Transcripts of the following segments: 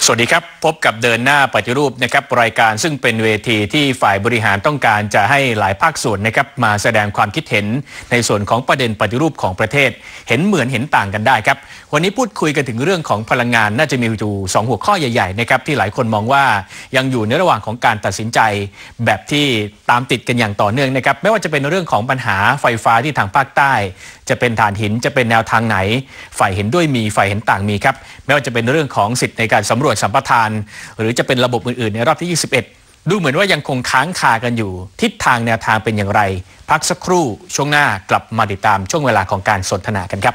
สวัสดีครับพบกับเดินหน้าปฏิรูปนะครับรายการซึ่งเป็นเวทีที่ฝ่ายบริหารต้องการจะให้หลายภาคส่วนนะครับมาแสดงความคิดเห็นในส่วนของประเด็นปฏิรูปของประเทศเห็นเหมือนเห็นต่างกันได้ครับวันนี้พูดคุยกันถึงเรื่องของพลังงานน่าจะมีอยู่2หัวข้อใหญ่ๆนะครับที่หลายคนมองว่ายังอยู่ในระหว่างของการตัดสินใจแบบที่ตามติดกันอย่างต่อเนื่องนะครับไม่ว่าจะเป็นเรื่องของปัญหาไฟฟ้าที่ทางภาคใต้จะเป็นถ่านหินจะเป็นแนวทางไหนฝ่ายเห็นด้วยมีฝ่ายเห็นต่างมีครับไม่ว่าจะเป็นเรื่องของสิทธิในการสำรวจสัมปทานหรือจะเป็นระบบอื่นๆในรอบที่21ดูเหมือนว่ายังคงค้างคากันอยู่ทิศทางแนวทางเป็นอย่างไรพักสักครู่ช่วงหน้ากลับมาติดตามช่วงเวลาของการสนทนากันครับ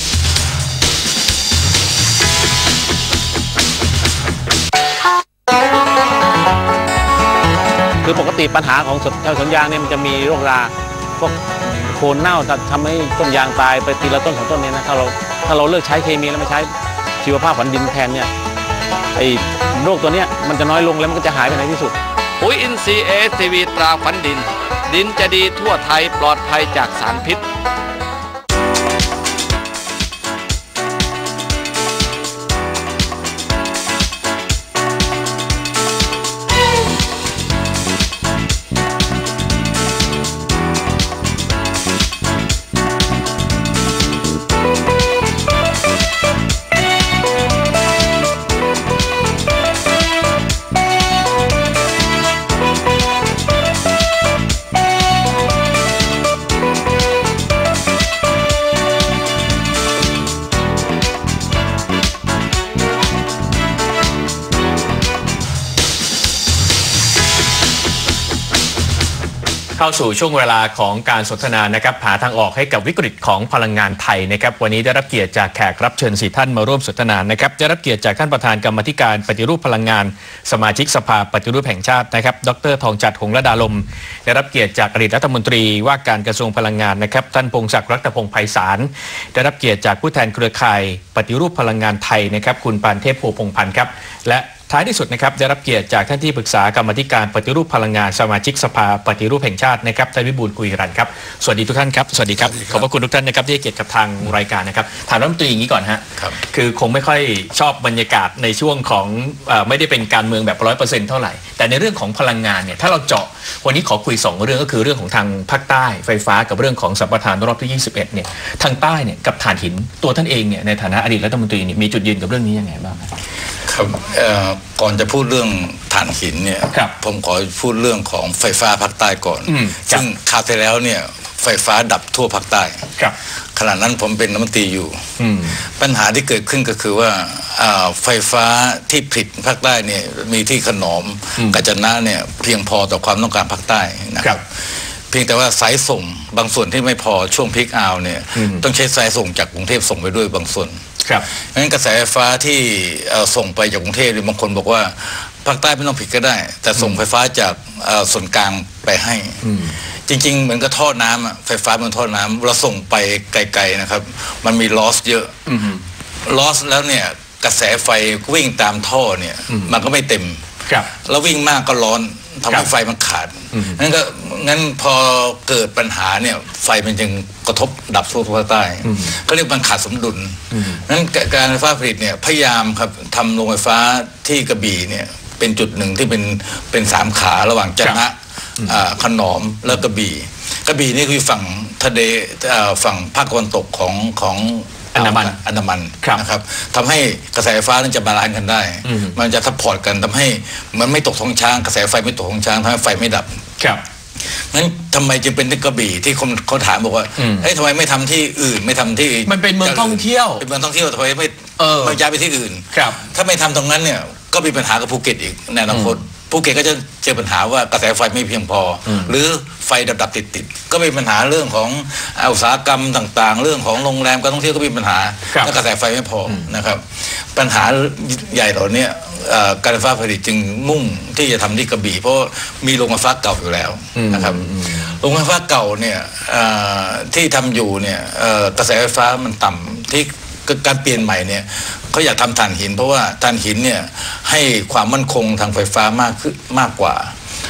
คือปกติปัญหาของชาวสวนยางเนี่ยมันจะมีโรคราพวกโคนเน่าทำให้ต้นยางตายไปทีละต้นของต้นเนี่ยนะถ้าเราเลิกใช้เคมีแล้วมาใช้ชีวภาพฝันดินแทนเนี่ยไอ้โรคตัวเนี้ยมันจะน้อยลงแล้วมันก็จะหายไปในที่สุดปุ๋ยอินทรีย์ASTV ตราฝันดินดินจะดีทั่วไทยปลอดภัยจากสารพิษเข้าสู่ช่วงเวลาของการสนทนานะครับหาทางออกให้กับวิกฤตของพลังงานไทยนะครับวันนี้ได้รับเกียรติจากแขกรับเชิญ4ท่านมาร่วมสนทนานะครับได้รับเกียรติจากท่านประธานกรรมาธิการปฏิรูปพลังงานสมาชิกสภาปฏิรูปแห่งชาตินะครับดร.ทองจัดหงส์ระดาลมได้รับเกียรติจากอดีตรัฐมนตรีว่าการกระทรวงพลังงานนะครับท่านพงศักดิ์รัตนพงษ์ไพศาลได้รับเกียรติจากผู้แทนเครือข่ายปฏิรูปพลังงานไทยนะครับคุณปานเทพโพพงษ์พันธ์ครับและท้ายที่สุดนะครับได้รับเกียรติจากท่านที่ปรึกษากรรมาธิการปฏิรูปพลังงานสมาชิกสภาปฏิรูปแห่งชาตินะครับท่านวิบูลย์กุยรันครับสวัสดีทุกท่านครับสวัสดีครับขอบพระคุณทุกท่านนะครับที่ให้เกียรติกับทางรายการนะครับถามรัฐมนตรีอย่างนี้ก่อนฮะคือคงไม่ค่อยชอบบรรยากาศในช่วงของไม่ได้เป็นการเมืองแบบ 100% เท่าไหร่แต่ในเรื่องของพลังงานเนี่ยถ้าเราเจาะวันนี้ขอคุย2เรื่องก็คือเรื่องของทางภาคใต้ไฟฟ้ากับเรื่องของสัมปทานรอบที่21เนี่ยทางใต้เนี่ยกับถ่านหินตัวท่านเองเนี่ยในฐานะอดีตรัฐมนตรีเนี่ยมีจุดยืนกับเรื่องนี้ยังไงบ้างครับก่อนจะพูดเรื่องถ่านหินเนี่ยผมขอพูดเรื่องของไฟฟ้าภาคใต้ก่อนซึ่งคราวที่แล้วเนี่ยไฟฟ้าดับทั่วภาคใต้ขณะนั้นผมเป็นรัฐมนตรีอยู่ปัญหาที่เกิดขึ้นก็คือว่าไฟฟ้าที่ผลิตภาคใต้เนี่ยมีที่ขนอมกาญจนะเนี่ยเพียงพอต่อความต้องการภาคใต้นะครับเพียงแต่ว่าสายส่งบางส่วนที่ไม่พอช่วงพีคเอาเนี่ยต้องใช้สายส่งจากกรุงเทพส่งไปด้วยบางส่วนงั้นกระแสไฟฟ้าที่ส่งไปจากกรุงเทพบางคนบอกว่าภาคใต้ไม่ต้องผิดก็ได้แต่ส่งไฟฟ้าจากส่วนกลางไปให้จริงๆเหมือนกับท่อน้ำไฟฟ้าเป็นท่อน้ำเราส่งไปไกลๆนะครับมันมีลอสเยอะลอสแล้วเนี่ยกระแสไฟวิ่งตามท่อเนี่ยมันก็ไม่เต็มแล้ววิ่งมากก็ร้อนทำให้ไฟมันขาดงั้นพอเกิดปัญหาเนี่ยไฟมันจึงกระทบดับทั่วภาคใต้ก็เรียกมันขาดสมดุลงั้นการไฟฟ้าผลิตเนี่ยพยายามครับทำโรงไฟฟ้าที่กระบี่เนี่ยเป็นจุดหนึ่งที่เป็น3ขาระหว่างจะนะขนอมแล้วกระบี่นี่คือฝั่งทะเลฝั่งภาคตะวันตกของอันดามันนะครับทำให้กระแสไฟฟ้านั้นจะบาลานซ์กันได้มันจะซัพพอร์ตกันทำให้มันไม่ตกท้องช้างกระแสไฟไม่ตกท้องช้างทำให้ไฟไม่ดับงั้นทำไมจึงเป็นที่กระบี่ที่เขาถามบอกว่าเฮ้ยทำไมไม่ทำที่อื่นไม่ทำที่มันเป็นเมืองท่องเที่ยวเป็นเมืองท่องเที่ยวทำไมไม่ย้ายไปที่อื่นถ้าไม่ทำตรงนั้นเนี่ยก็มีปัญหากับภูเก็ตอีกในอนาคตภูเก็ตก็จะเจอปัญหาว่ากระแสไฟไม่เพียงพอหรือไฟดับติดก็มีปัญหาเรื่องของอุตสาหกรรมต่างๆเรื่องของโรงแรมการท่องเที่ยวก็มีปัญหาและกระแสไฟไม่พอนะครับปัญหาใหญ่เหล่านี้การไฟฟ้าผลิตจึงมุ่งที่จะทำที่กระบี่เพราะมีโรงไฟฟ้าเก่าอยู่แล้วนะครับโรงไฟฟ้าเก่าเนี่ยที่ทำอยู่เนี่ยกระแสไฟฟ้ามันต่ำที่การเปลี่ยนใหม่เนี่ยเขาอยากทำถ่านหินเพราะว่าถ่านหินเนี่ยให้ความมั่นคงทางไฟฟ้ามากกว่า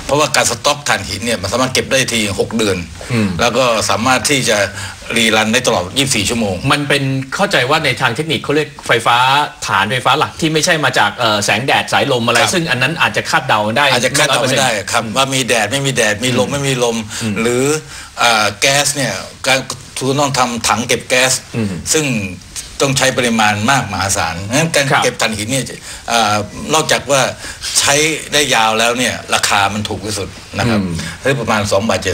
เพราะว่าการสต็อกถ่านหินเนี่ยมันสามารถเก็บได้ที6 เดือนแล้วก็สามารถที่จะรีรันได้ตลอด24 ชั่วโมงมันเป็นเข้าใจว่าในทางเทคนิคเขาเรียกไฟฟ้าฐานไฟฟ้าหลักที่ไม่ใช่มาจากแสงแดดสายลมอะไรซึ่งอันนั้นอาจจะคาดเดาได้อาจจะคาดเดาไม่ได้ครับว่ามีแดดไม่มีแดดมีลมไม่มีลมหรือแก๊สเนี่ยการต้องทำถังเก็บแก๊สซึ่งต้องใช้ปริมาณมากมหาศาลงั้นการเก็บถ่านหินเนี่ยนอกจากว่าใช้ได้ยาวแล้วเนี่ยราคามันถูกที่สุดนะครับได้ประมาณ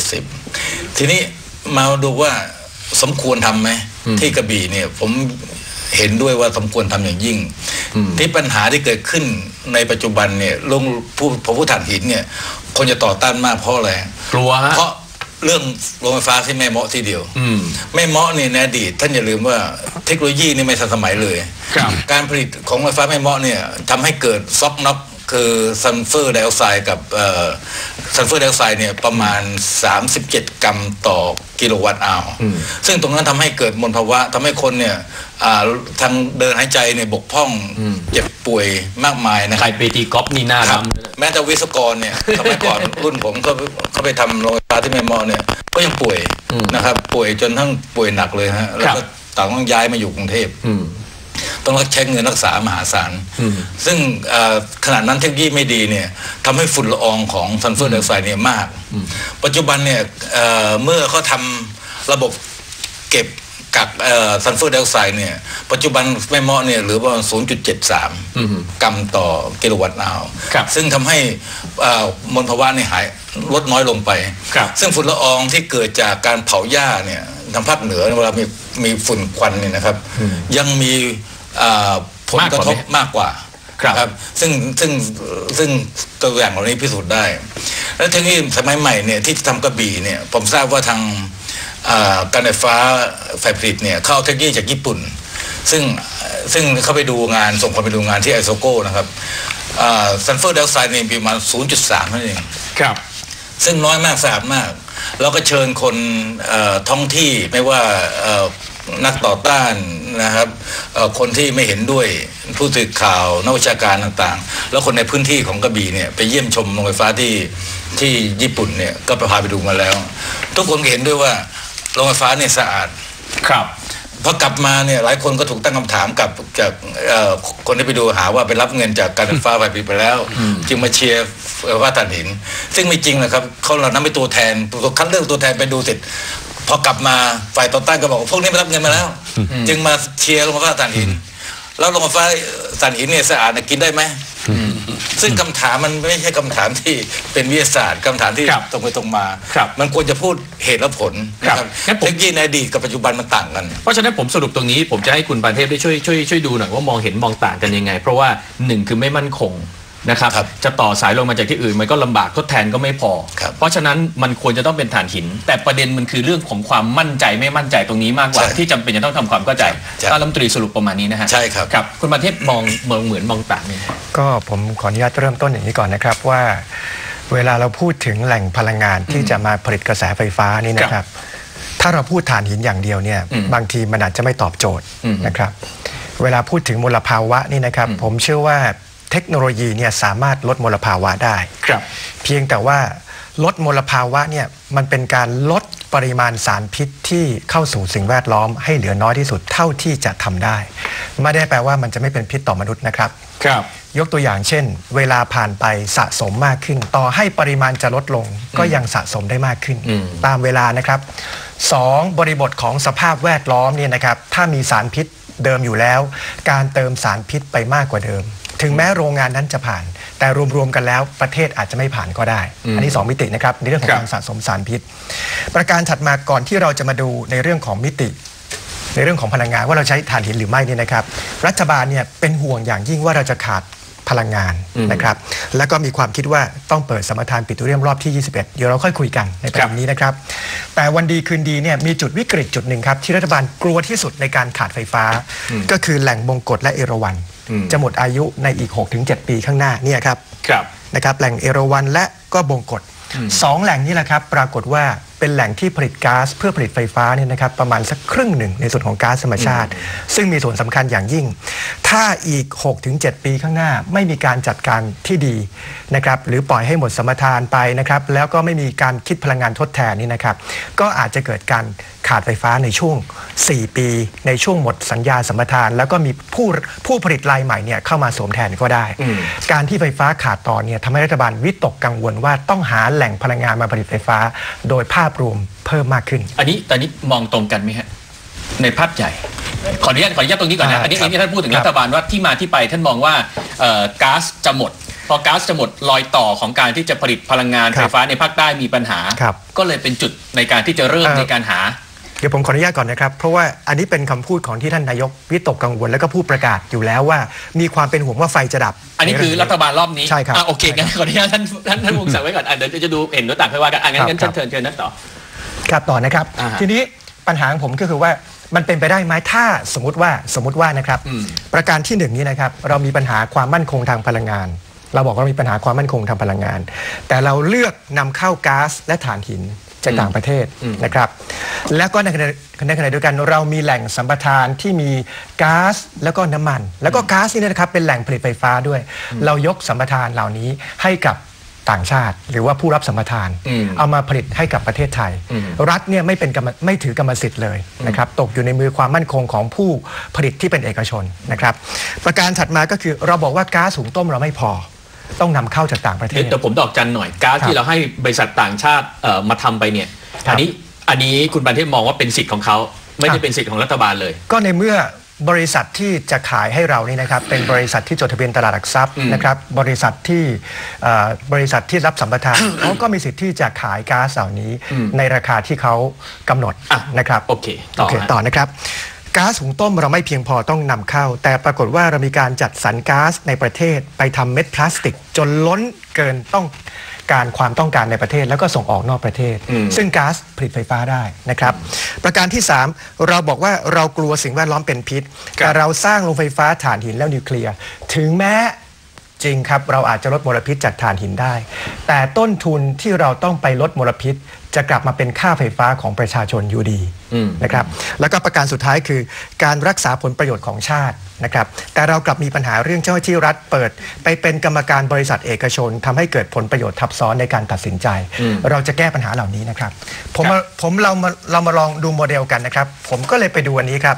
2.70 ทีนี้มาดูว่าสมควรทำไหมที่กระบี่เนี่ยผมเห็นด้วยว่าสมควรทำอย่างยิ่งที่ปัญหาที่เกิดขึ้นในปัจจุบันเนี่ยผู้ถ่านหินเนี่ยคนจะต่อต้านมากเพราะอะไรกลัวเพราะเรื่องโรงไฟฟ้าที่แม่เมาะทีเดียวแม่เมาะนี่ในอดีตท่านอย่าลืมว่าเทคโนโลยีนี่ไม่ทันสมัยเลยการผลิตของไฟฟ้าแม่เมาะเนี่ยทำให้เกิดซ็อกน็อกคือซัลเฟอร์ไดออกไซด์กับซัลเฟอร์ไดออกไซด์เนี่ยประมาณ37 กรัมต่อกิโลวัตต์อาวซึ่งตรงนั้นทำให้เกิดมลภาวะทำให้คนเนี่ยทางเดินหายใจเนี่ยบกพร่องเจ็บป่วยมากมายนะใครไปตีกอล์ฟนี่น่าทำแม้แต่วิศวกรเนี่ยสมัยก่อนรุ่นผมเขาไปทำโรงไฟฟ้าที่แม่เมาะเนี่ยก็ยังป่วยนะครับป่วยจนทั้งป่วยหนักเลยฮะแล้วก็ต่างต้องย้ายมาอยู่กรุงเทพต้องใช้เงินรักษามหาศาลซึ่งขณะนั้นเทคโนโลยีไม่ดีเนี่ยทำให้ฝุ่นละอองของซัลเฟอร์ไดออกไซด์เนี่ยมากปัจจุบันเนี่ยเมื่อเขาทำระบบเก็บกักซัลเฟอร์ไดออกไซด์เนี่ยปัจจุบันแม่เมาะเนี่ยเหลือประมาณ 0.73 กรัมต่อกิโลวัตต์อาวซึ่งทำให้มลภาวะเนี่ยลดน้อยลงไปซึ่งฝุ่นละอองที่เกิดจากการเผาหญ้าเนี่ยทางภาคเหนือเวลามีฝุ่นควันเนี่ยนะครับยังมีผลกระทบมากกว่าครับซึ่งตัวอย่างเหล่านี้พิสูจน์ได้แล้วทีนี้สมัยใหม่เนี่ยที่ทำกระบี่เนี่ยผมทราบว่าทางการไฟฟ้าฝ่ายผลิตเนี่ยเข้าเทคโนโลยีจากญี่ปุ่นซึ่งเขาไปดูงานส่งคนไปดูงานที่ไอโซโก้นะครับซัลเฟอร์ไดออกไซด์เนี่ยประมาณ 0.3 นั่นเองครับซึ่งน้อยมากสะอาดมากแล้วก็เชิญคนท้องที่ไม่ว่านักต่อต้านนะครับคนที่ไม่เห็นด้วยผู้สื่อข่าวนักวิชาการต่างๆแล้วคนในพื้นที่ของกระบี่เนี่ยไปเยี่ยมชมโรงไฟฟ้าที่ญี่ปุ่นเนี่ยก็พาไปดูมาแล้วทุกคนเห็นด้วยว่าโรงไฟฟ้าเนี่ยสะอาดครับพอกลับมาเนี่ยหลายคนก็ถูกตั้งคำถามกับจากคนที่ไปดูหาว่าไปรับเงินจากการไฟฟ้าฝ่ายผลิตไปแล้วจึงมาเชียร์ว่าถ่านหินซึ่งไม่จริงนะครับเขาเรานำไปตัวแทนคัดเลือกตัวแทนไปดูเสร็จพอกลับมาฝ่ายต่อต้านก็บอกพวกนี้ไปรับเงินมาแล้วจึงมาเชียร์โรงไฟฟ้าถ่านหินแล้วโรงไฟฟ้าถ่านหินเนี่ยสะอาดกินได้ไหมซึ่งคำถามมันไม่ใช่คำถามที่เป็นวิทยาศาสตร์คำถามที่ตรงไปตรงมามันควรจะพูดเหตุและผลนะครับเทคโนโลยีในอดีตกับปัจจุบันมันต่างกันเพราะฉะนั้นผมสรุปตรงนี้ผมจะให้คุณปานเทพได้ช่วยดูหน่อยว่ามองเห็นมองต่างกันยังไงเพราะว่า1คือไม่มั่นคงนะครับจะต่อสายลงมาจากที่อื่นมันก็ลำบากทดแทนก็ไม่พอเพราะฉะนั้นมันควรจะต้องเป็นถ่านหินแต่ประเด็นมันคือเรื่องของความมั่นใจไม่มั่นใจตรงนี้มากกว่าที่จำเป็นจะต้องทำความเข้าใจท่านรัฐมนตรีสรุปประมาณนี้นะฮะใช่ครับครับคุณปานเทพมองเหมือนมองต่างเนี่ยก็ผมขออนุญาตเริ่มต้นอย่างนี้ก่อนนะครับว่าเวลาเราพูดถึงแหล่งพลังงานที่จะมาผลิตกระแสไฟฟ้านี่นะครับถ้าเราพูดถ่านหินอย่างเดียวเนี่ยบางทีมันอาจจะไม่ตอบโจทย์นะครับเวลาพูดถึงมลภาวะนี่นะครับผมเชื่อว่าเทคโนโลยีเนี่ยสามารถลดมลภาวะได้เพียงแต่ว่าลดมลภาวะเนี่ยมันเป็นการลดปริมาณสารพิษที่เข้าสู่สิ่งแวดล้อมให้เหลือน้อยที่สุดเท่าที่จะทำได้ไม่ได้แปลว่ามันจะไม่เป็นพิษต่อมนุษย์นะครับยกตัวอย่างเช่นเวลาผ่านไปสะสมมากขึ้นต่อให้ปริมาณจะลดลงก็ยังสะสมได้มากขึ้นตามเวลานะครับ2บริบทของสภาพแวดล้อมเนี่ยนะครับถ้ามีสารพิษเดิมอยู่แล้วการเติมสารพิษไปมากกว่าเดิมถึงแม้โรงงานนั้นจะผ่านแต่รวมๆกันแล้วประเทศอาจจะไม่ผ่านก็ได้อันนี้2มิตินะครับในเรื่องของการสะสมสารพิษประการถัดมาก่อนที่เราจะมาดูในเรื่องของมิติในเรื่องของพลังงานว่าเราใช้ถ่านหินหรือไม่เนี่ยนะครับรัฐบาลเนี่ยเป็นห่วงอย่างยิ่งว่าเราจะขาดพลังงานนะครับแล้วก็มีความคิดว่าต้องเปิดสัมปทานปิโตรเลียมรอบที่21เดี๋ยวเราค่อยคุยกันในประเด็นนี้นะครับแต่วันดีคืนดีเนี่ยมีจุดวิกฤตจุดหนึ่งครับที่รัฐบาลกลัวที่สุดในการขาดไฟฟ้าก็คือแหล่งบงกฎและเอราวัณจะหมดอายุในอีก 6-7 ปีข้างหน้าเนี่ยครับนะครับแหล่งเอราวัณและก็บงกฎ2แหล่งนี้แหละครับปรากฏว่าเป็นแหล่งที่ผลิตก๊าซเพื่อผลิตไฟฟ้าเนี่ยนะครับประมาณสักครึ่งหนึ่งในส่วนของก๊าซธรรมชาติซึ่งมีส่วนสำคัญอย่างยิ่งถ้าอีก 6-7 ปีข้างหน้าไม่มีการจัดการที่ดีนะครับหรือปล่อยให้หมดสมรทานไปนะครับแล้วก็ไม่มีการคิดพลังงานทดแทนนี่นะครับก็อาจจะเกิดการขาดไฟฟ้าในช่วง4 ปีในช่วงหมดสัญญาสัมปทานแล้วก็มีผู้ผลิตรายใหม่เนี่ยเข้ามาสวมแทนก็ได้การที่ไฟฟ้าขาดตอนเนี่ยทำให้รัฐบาลวิตกกังวลว่าต้องหาแหล่งพลังงานมาผลิตไฟฟ้าโดยภาพรวมเพิ่มมากขึ้นตอนนี้มองตรงกันไหมฮะในภาพใหญ่ขออนุญาตตรงนี้ก่อนนะอันนี้ท่านพูดถึงรัฐบาลว่าที่มาที่ไปท่านมองว่าก๊าซจะหมดพอก๊าซจะหมดรอยต่อของการที่จะผลิตพลังงานไฟฟ้าในภาคใต้มีปัญหาก็เลยเป็นจุดในการที่จะเริ่มในการหาเดี๋ยวผมขออนุญาตก่อนนะครับเพราะว่าอันนี้เป็นคำพูดของที่ท่านนายกวิตกกังวลแล้วก็ผู้ประกาศอยู่แล้วว่ามีความเป็นห่วงว่าไฟจะดับอันนี้คือรัฐบาลรอบนี้ใช่ครับโอเคงั้นขออนุญาตท่านวงศักดิ์ไว้ก่อนเดี๋ยวจะดูเห็นด้วยต่างไปว่ากันงั้นเชิญนั่นต่อครับต่อนะครับทีนี้ปัญหาของผมก็คือว่ามันเป็นไปได้ไหมถ้าสมมติว่านะครับประการที่1นี้นะครับเรามีปัญหาความมั่นคงทางพลังงานเราบอกว่ามีปัญหาความมั่นคงทางพลังงานแต่เราเลือกนำเข้าก๊าซและถ่านหินจากต่างประเทศนะครับแล้วก็ในขณะเดียวกันเรามีแหล่งสัมปทานที่มีก๊าซแล้วก็น้ำมันแล้วก็ก๊าซนี่นะครับเป็นแหล่งผลิตไฟฟ้าด้วยเรายกสัมปทานเหล่านี้ให้กับต่างชาติหรือว่าผู้รับสัมปทานเอามาผลิตให้กับประเทศไทยรัฐเนี่ยไม่ถือกรรมสิทธิ์เลยนะครับตกอยู่ในมือความมั่นคงของผู้ผลิตที่เป็นเอกชนนะครับประการถัดมาก็คือเราบอกว่าก๊าซหุงต้มเราไม่พอต้องนำเข้าจากต่างประเทศแต่ผมดอกจันหน่อยก๊าซที่เราให้บริษัทต่างชาติมาทำไปเนี่ยอันนี้คุณบันเทพมองว่าเป็นสิทธิ์ของเขาไม่ได้เป็นสิทธิ์ของรัฐบาลเลยก็ในเมื่อบริษัทที่จะขายให้เรานี่นะครับเป็นบริษัทที่จดทะเบียนตลาดหลักทรัพย์นะครับบริษัทที่รับสัมปทานเขาก็มีสิทธิ์ที่จะขายก๊าซเหล่านี้ในราคาที่เขากำหนดนะครับโอเคต่อนะครับก๊าซหุงต้มเราไม่เพียงพอต้องนำเข้าแต่ปรากฏว่าเรามีการจัดสรรก๊าซในประเทศไปทำเม็ดพลาสติกจนล้นเกินความต้องการในประเทศแล้วก็ส่งออกนอกประเทศซึ่งก๊าซผลิตไฟฟ้าได้นะครับประการที่3เราบอกว่าเรากลัวสิ่งแวดล้อมเป็นพิษแต่เราสร้างโรงไฟฟ้าถ่านหินแล้วนิวเคลียร์ถึงแม้จริงครับเราอาจจะลดมลพิษจากถ่านหินได้แต่ต้นทุนที่เราต้องไปลดมลพิษจะกลับมาเป็นค่าไฟฟ้าของประชาชนอยู่ดีนะครับแล้วก็ประการสุดท้ายคือการรักษาผลประโยชน์ของชาตินะครับแต่เรากลับมีปัญหาเรื่องเจ้าหน้าที่รัฐเปิดไปเป็นกรรมการบริษัทเอกชนทำให้เกิดผลประโยชน์ทับซ้อนในการตัดสินใจเราจะแก้ปัญหาเหล่านี้นะครับเรามาลองดูโมเดลกันนะครับผมก็เลยไปดูอันนี้ครับ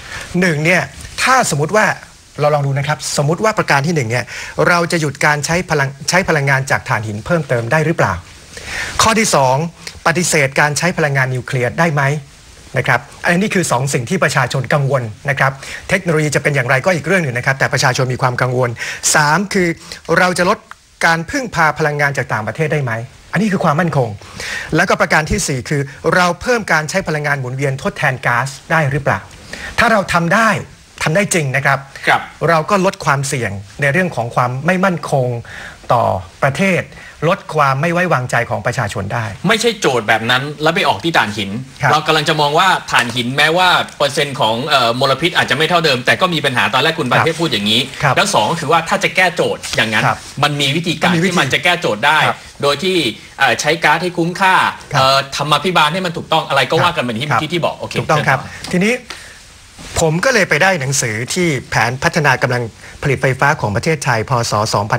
1เนี่ยถ้าสมมติว่าเราลองดูนะครับสมมุติว่าประการที่1เนี่ยเราจะหยุดการใช้พลังงานจากถ่านหินเพิ่มเติมได้หรือเปล่าข้อที่2ปฏิเสธการใช้พลังงานนิวเคลียร์ได้ไหมนะครับอันนี้คือ2สิ่งที่ประชาชนกังวลนะครับเทคโนโลยีจะเป็นอย่างไรก็อีกเรื่องหนึ่งนะครับแต่ประชาชนมีความกังวล3คือเราจะลดการพึ่งพาพลังงานจากต่างประเทศได้ไหมอันนี้คือความมั่นคงแล้วก็ประการที่4คือเราเพิ่มการใช้พลังงานหมุนเวียนทดแทนก๊าซได้หรือเปล่าถ้าเราทำได้จริงนะครับเราก็ลดความเสี่ยงในเรื่องของความไม่มั่นคงต่อประเทศลดความไม่ไว้วางใจของประชาชนได้ไม่ใช่โจทย์แบบนั้นแล้วไปออกที่ถ่านหินเรากำลังจะมองว่าถ่านหินแม้ว่าเปอร์เซ็นต์ของมลพิษอาจจะไม่เท่าเดิมแต่ก็มีปัญหาตอนแรกคุณบันเทพพูดอย่างนี้แล้ว2ก็คือว่าถ้าจะแก้โจทย์อย่างนั้นมันมีวิธีการที่มันจะแก้โจทย์ได้โดยที่ใช้ก๊าซให้คุ้มค่าธรรมาภิบาลให้มันถูกต้องอะไรก็ว่ากันเหมือนที่บอกโอเคถูกต้องครับทีนี้ผมก็เลยไปได้หนังสือที่แผนพัฒนากำลังผลิตไฟฟ้าของประเทศไทยพ.ศ.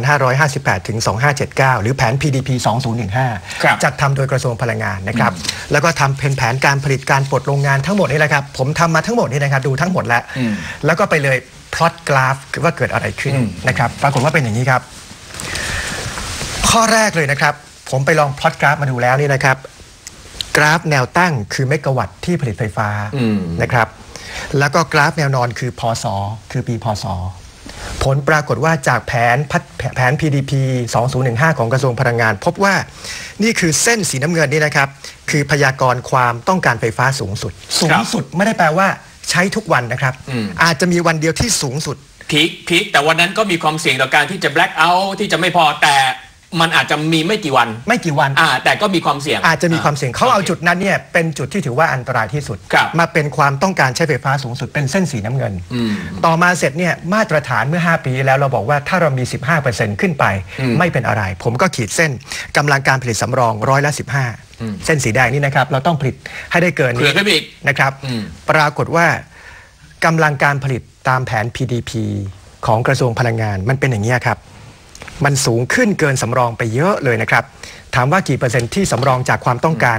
2558 ถึง 2579 หรือแผน PDP 2015 จัดทำโดยกระทรวงพลังงานนะครับแล้วก็ทำเป็นแผนการผลิตการปลดโรงงานทั้งหมดนี่แหละครับผมทำมาทั้งหมดนี่นะครับดูทั้งหมดแล้วก็ไปเลยพลอตกราฟว่าเกิดอะไรขึ้นนะครับปรากฏว่าเป็นอย่างนี้ครับข้อแรกเลยนะครับผมไปลองพลอตกราฟมาดูแล้วนี่นะครับกราฟแนวตั้งคือเมกะวัตต์ที่ผลิตไฟฟ้านะครับแล้วก็กราฟแนวนอนคือพศคือปีพศผลปรากฏว่าจากแผน PDP 2015 ของกระทรวงพลังงานพบว่านี่คือเส้นสีน้ำเงินนี่นะครับคือพยากรณ์ความต้องการไฟฟ้าสูงสุดไม่ได้แปลว่าใช้ทุกวันนะครับอาจจะมีวันเดียวที่สูงสุดพีคแต่วันนั้นก็มีความเสี่ยงต่อการที่จะ black out ที่จะไม่พอแต่มันอาจจะมีไม่กี่วันแต่ก็มีความเสี่ยงอาจจะมีความเสี่ยงเขาเอาจุดนั้นเนี่ยเป็นจุดที่ถือว่าอันตรายที่สุดมาเป็นความต้องการใช้ไฟฟ้าสูงสุดเป็นเส้นสีน้ำเงินต่อมาเสร็จเนี่ยมาตรฐานเมื่อ5 ปีแล้วเราบอกว่าถ้าเรามี 15% ขึ้นไปไม่เป็นอะไรผมก็ขีดเส้นกำลังการผลิตสำรอง15%นเส้นสีแดงนี่นะครับเราต้องผลิตให้ได้เกินนี้นะครับปรากฏว่ากำลังการผลิตตามแผน PDP ของกระทรวงพลังงานมันเป็นอย่างนี้ครับมันสูงขึ้นเกินสำรองไปเยอะเลยนะครับถามว่ากี่เปอร์เซ็นต์ที่สำรองจากความต้องการ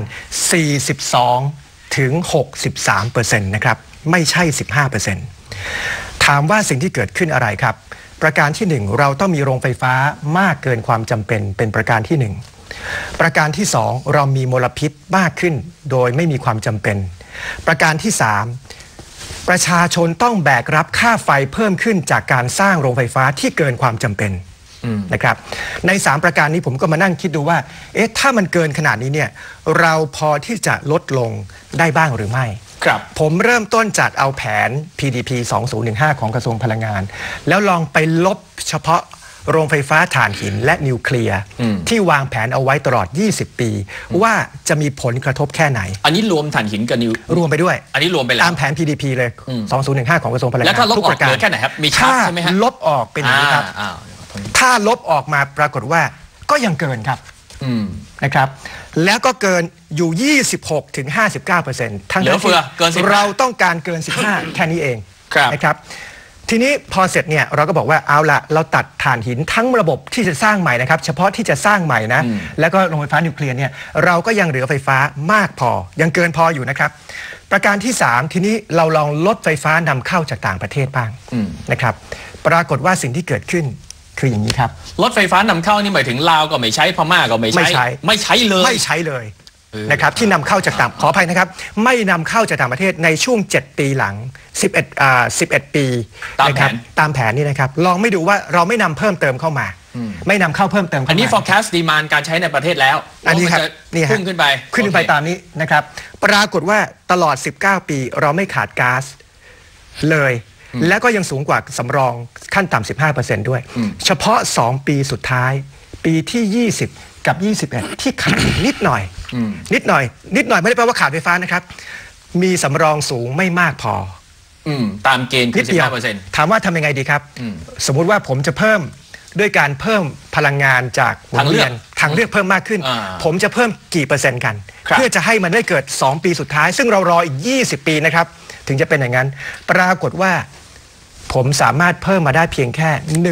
42ถึง63%นะครับไม่ใช่ 15%ถามว่าสิ่งที่เกิดขึ้นอะไรครับประการที่1เราต้องมีโรงไฟฟ้ามากเกินความจำเป็นประการที่1ประการที่2เรามีมลพิษมากขึ้นโดยไม่มีความจำเป็นประการที่3ประชาชนต้องแบกรับค่าไฟเพิ่มขึ้นจากการสร้างโรงไฟฟ้าที่เกินความจำเป็นนะครับใน3ประการนี้ผมก็มานั่งคิดดูว่าถ้ามันเกินขนาดนี้เนี่ยเราพอที่จะลดลงได้บ้างหรือไม่ครับผมเริ่มต้นจากเอาแผน PDP 2015ของกระทรวงพลังงานแล้วลองไปลบเฉพาะโรงไฟฟ้าถ่านหินและนิวเคลียร์ที่วางแผนเอาไว้ตลอด20ปีว่าจะมีผลกระทบแค่ไหนอันนี้รวมถ่านหินกับนิวรวมไปด้วยอันนี้รวมไปแล้วตามแผน PDP เลย2015ของกระทรวงพลังงานแล้วถ้าลบออกเหลือแค่ไหนครับมีชาร์ตใช่ไหมฮะลบออกเป็นอย่างนี้ครับถ้าลบออกมาปรากฏว่าก็ยังเกินครับนะครับแล้วก็เกินอยู่26ถึง 59%ทั้งที่เราต้องการเกิน15แค่นี้เองนะครับทีนี้พอเสร็จเนี่ยเราก็บอกว่าเอาละเราตัดถ่านหินทั้งระบบที่จะสร้างใหม่นะครับเฉพาะที่จะสร้างใหม่นะแล้วก็โรงไฟฟ้านิวเคลียร์เนี่ยเราก็ยังเหลือไฟฟ้ามากพอยังเกินพออยู่นะครับประการที่3ทีนี้เราลองลดไฟฟ้านำเข้าจากต่างประเทศบ้างนะครับปรากฏว่าสิ่งที่เกิดขึ้นคืออย่างนี้ครับรถไฟฟ้านำเข้านี่หมายถึงลาวก็ไม่ใช้พม่าก็ไม่ใช้ไม่ใช้เลยนะครับที่นำเข้าจากต่างขออภัยนะครับไม่นำเข้าจากต่างประเทศในช่วง7ปีหลัง11ปีนะครับตามแผนนี่นะครับลองไม่ดูว่าเราไม่นำเพิ่มเติมเข้ามาไม่นำเข้าเพิ่มเติมอันนี้ forecast demand การใช้ในประเทศแล้วอันนี้ครับนี่ขึ้นไปตามนี้นะครับปรากฏว่าตลอด19ปีเราไม่ขาดก๊าซเลยและก็ยังสูงกว่าสำรองขั้นต่ำ 15% ด้วยเฉพาะ2ปีสุดท้ายปีที่20กับ21ที่ขาดนิดหน่อยไม่ได้แปลว่าขาดไฟฟ้านะครับมีสำรองสูงไม่มากพอตามเกณฑ์คือ 15% ถามว่าทำยังไงดีครับสมมุติว่าผมจะเพิ่มด้วยการเพิ่มพลังงานจากทางเลือกเพิ่มมากขึ้นผมจะเพิ่มกี่เปอร์เซ็นต์กันเพื่อจะให้มันได้เกิด2ปีสุดท้ายซึ่งเรารออีก20ปีนะครับถึงจะเป็นอย่างนั้นปรากฏว่าผมสามารถเพิ่มมาได้เพียงแค่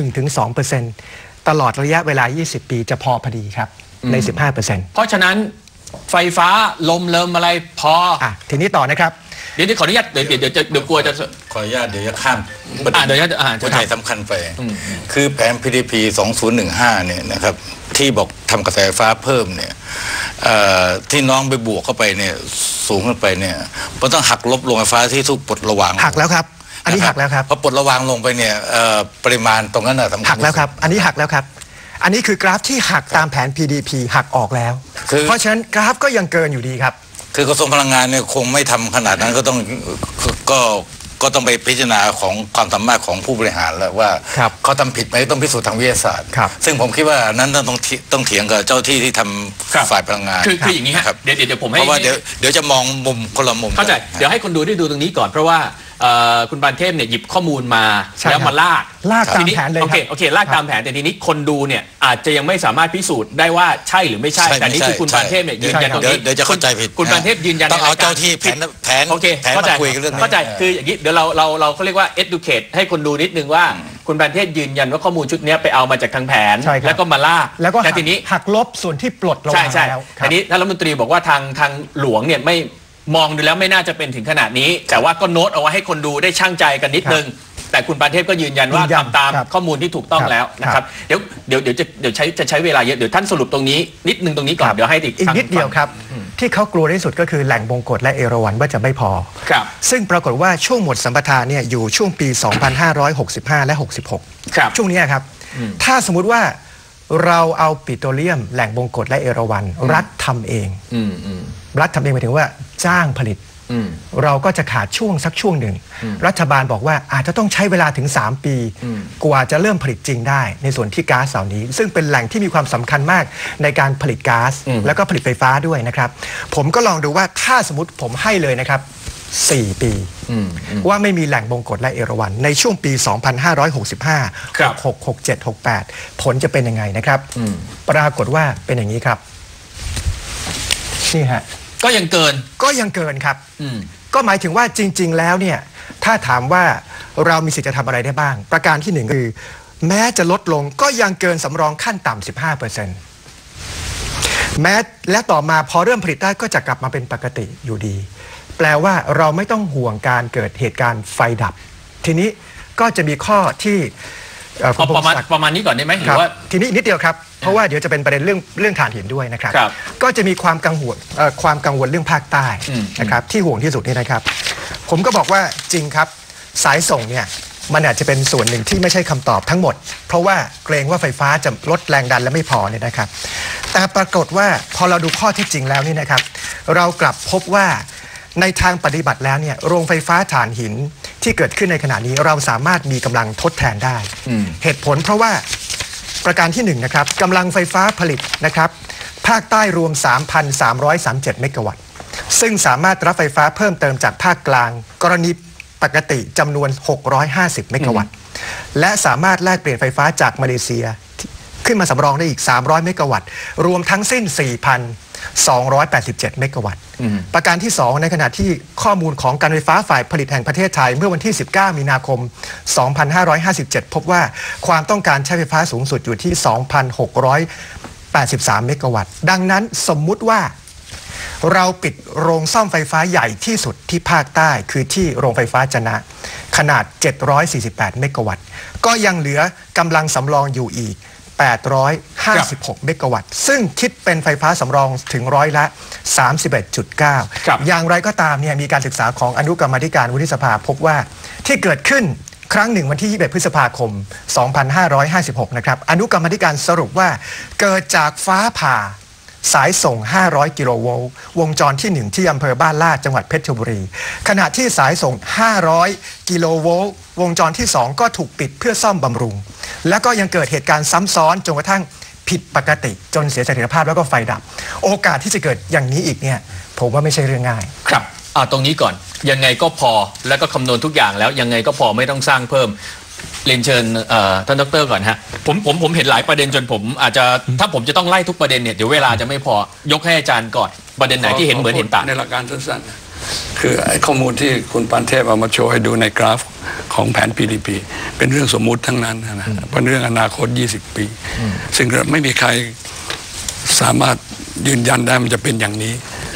1-2% ตลอดระยะเวลา20ปีจะพอดีครับใน 15% เพราะฉะนั้นไฟฟ้าลมเลิมอะไรพอทีนี้ต่อนะครับเดี๋ยวขออนุญาตเดี๋ยวกลัวจะขออนุญาตเดี๋ยวจะข้ามประเด็นหัวใจสำคัญไปคือแผน PDP 2015เนี่ยนะครับที่บอกทำกระแสไฟฟ้าเพิ่มเนี่ยที่น้องไปบวกเข้าไปเนี่ยสูงขึ้นไปเนี่ยมันต้องหักลบโรงไฟฟ้าที่ถูกปลดระวางหักแล้วครับอันนี้หักแล้วครับพอปลดระวางลงไปเนี่ยปริมาณตรงนั้นสำคัญหักแล้วครับอันนี้หักแล้วครับอันนี้คือกราฟที่หักตามแผน PDP หักออกแล้วเพราะฉะนั้นกราฟก็ยังเกินอยู่ดีครับคือกระทรวงพลังงานเนี่ยคงไม่ทำขนาดนั้นก็ต้องไปพิจารณาของความสามารถของผู้บริหารแล้วว่าเขาทำผิดไหมต้องพิสูจน์ทางวิทยาศาสตร์ซึ่งผมคิดว่านั้นต้องเถียงกับเจ้าที่ทำฝ่ายพลังงานคืออย่างนี้ครับเดี๋ยวผมให้เพราะว่าเดี๋ยวจะมองมุมคนละมุมเข้าใจเดี๋ยวให้คนดูได้ดูตรงนี้ก่อนเพราะว่าคุณปานเทพเนี่ยหยิบข้อมูลมาแล้วมาลากตามแผนเลยโอเคลากตามแผนแต่ทีนี้คนดูเนี่ยอาจจะยังไม่สามารถพิสูจน์ได้ว่าใช่หรือไม่ใช่แต่นี่คือคุณปานเทพเนี่ยยืนยันตรงนี้เดี๋ยวจะเข้าใจผิดคุณปานเทพยืนยันต้องเอาเจ้าที่แผนโอเคเข้าใจคืออย่างนี้เดี๋ยวเราเขาเรียกว่า educate ให้คนดูนิดนึงว่าคุณปานเทพยืนยันว่าข้อมูลชุดนี้ไปเอามาจากทางแผนแล้วก็มาลากแล้วก็ทีนี้หักลบส่วนที่ปลดลงมาแล้วทีนี้ท่านรัฐมนตรีบอกว่าทางหลวงเนี่ยไม่มองดูแล้วไม่น่าจะเป็นถึงขนาดนี้แต่ว่าก็โน้ตเอาไว้ให้คนดูได้ชั่งใจกันนิดนึงแต่คุณปานเทพก็ยืนยันว่าทำตามข้อมูลที่ถูกต้องแล้วนะครับเดี๋ยวจะใช้เวลาเยอะเดี๋ยวท่านสรุปตรงนี้นิดนึงตรงนี้ก่อนเดี๋ยวให้อีกนิดเดียวครับที่เขากลัวที่สุดก็คือแหล่งบงกฎและเอราวัณว่าจะไม่พอซึ่งปรากฏว่าช่วงหมดสัมปทานเนี่ยอยู่ช่วงปี 2565 และ 66ช่วงนี้ครับถ้าสมมุติว่าเราเอาปิโตรเลียมแหล่งบงกฎและเอราวัณรัฐทำเองรัฐทำเองหมายถึงว่าจ้างผลิตเราก็จะขาดช่วงสักช่วงหนึ่งรัฐบาลบอกว่าอาจจะต้องใช้เวลาถึง3ปีกว่าจะเริ่มผลิตจริงได้ในส่วนที่ก๊าซเหล่านี้ซึ่งเป็นแหล่งที่มีความสำคัญมากในการผลิตก๊าซแล้วก็ผลิตไฟฟ้าด้วยนะครับผมก็ลองดูว่าถ้าสมมติผมให้เลยนะครับ4 ปีว่าไม่มีแหล่งบงกฎและเอราวัณในช่วงปี 2565 66 67 68ผลจะเป็นยังไงนะครับปรากฏว่าเป็นอย่างนี้ครับนี่ฮะก็ยังเกินครับก็หมายถึงว่าจริงๆแล้วเนี่ยถ้าถามว่าเรามีสิทธิ์จะทำอะไรได้บ้างประการที่1คือแม้จะลดลงก็ยังเกินสำรองขั้นต่ำ 15%แม้และต่อมาพอเริ่มผลิตได้ก็จะกลับมาเป็นปกติอยู่ดีแปลว่าเราไม่ต้องห่วงการเกิดเหตุการณ์ไฟดับทีนี้ก็จะมีข้อที่ประมาณนี้ก่อนได้ไหมหรือว่าทีนี้นิดเดียวครับเพราะว่าเดี๋ยวจะเป็นประเด็นเรื่องถ่านหินด้วยนะครับก็จะมีความกังวลเรื่องภาคใต้นะครับที่ห่วงที่สุดนี่นะครับผมก็บอกว่าจริงครับสายส่งเนี่ยมันอาจจะเป็นส่วนหนึ่งที่ไม่ใช่คำตอบทั้งหมดเพราะว่าเกรงว่าไฟฟ้าจะลดแรงดันและไม่พอเนี่ยนะครับแต่ปรากฏว่าพอเราดูข้อเท็จจริงแล้วนี่นะครับเรากลับพบว่าในทางปฏิบัติแล้วเนี่ยโรงไฟฟ้าถ่านหินที่เกิดขึ้นในขณะนี้เราสามารถมีกำลังทดแทนได้เหตุผลเพราะว่าประการที่1นะครับกำลังไฟฟ้าผลิตนะครับภาคใต้รวม 3,337 เมกะวัตต์ซึ่งสามารถรับไฟฟ้าเพิ่มเติมจากภาคกลางกรณีปกติจำนวน650 เมกะวัตต์และสามารถแลกเปลี่ยนไฟฟ้าจากมาเลเซียขึ้นมาสำรองได้อีก300 เมกะวัตต์รวมทั้งสิ้น 4,287 เมกะวัตต์ประการที่2ในขณะที่ข้อมูลของการไฟฟ้าฝ่ายผลิตแห่งประเทศไทยเมื่อวันที่19 มีนาคม 2557 พบว่าความต้องการใช้ไฟฟ้าสูงสุดอยู่ที่ 2,683 เมกะวัตต์ดังนั้นสมมุติว่าเราปิดโรงซ่อมไฟฟ้าใหญ่ที่สุดที่ภาคใต้คือที่โรงไฟฟ้าจะนะขนาด748 เมกะวัตต์ก็ยังเหลือกำลังสำรองอยู่อีก856 เมกะวัตต์ซึ่งคิดเป็นไฟฟ้าสำรองถึงร้อยละ 31.9 อย่างไรก็ตามเนี่ยมีการศึกษาของอนุกรรมาธิการวุฒิสภาพบว่าที่เกิดขึ้นครั้งหนึ่งวันที่21 พฤษภาคม 2556 นะครับอนุกรรมาธิการสรุปว่าเกิดจากฟ้าผ่าสายส่ง500กิโลโวลต์วงจรที่1ที่อำเภอบ้านลาดจังหวัดเพชรบุรีขณะที่สายส่ง500กิโลโวลต์วงจรที่2ก็ถูกปิดเพื่อซ่อมบำรุงแล้วก็ยังเกิดเหตุการณ์ซ้ำซ้อนจนกระทั่งผิดปกติจนเสียเสถียรภาพแล้วก็ไฟดับโอกาสที่จะเกิดอย่างนี้อีกเนี่ยผมว่าไม่ใช่เรื่องง่ายครับตรงนี้ก่อนยังไงก็พอแล้วก็คำนวณทุกอย่างแล้วยังไงก็พอไม่ต้องสร้างเพิ่มเรียนเชิญท่านดร.ก่อนฮะผมเห็นหลายประเด็นจนผมอาจจะถ้าผมจะต้องไล่ทุกประเด็นเนี่ยเดี๋ยวเวลาจะไม่พอยกให้อาจารย์ก่อนประเด็นไหนที่เห็นเหมือนเห็นต่างในหลักการสั้นๆคือไอ้ข้อมูลที่คุณปานเทพเอามาโชว์ให้ดูในกราฟของแผน PDP เป็นเรื่องสมมุติทั้งนั้นนะเป็นเรื่องอนาคต20 ปีซึ่งไม่มีใครสามารถยืนยันได้มันจะเป็นอย่างนี้